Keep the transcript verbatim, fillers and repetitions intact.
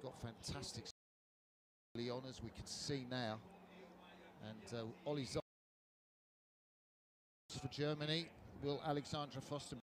got fantastic on, as we can see now. And uh, Ollie Zoll for Germany. Will Alexandra Foster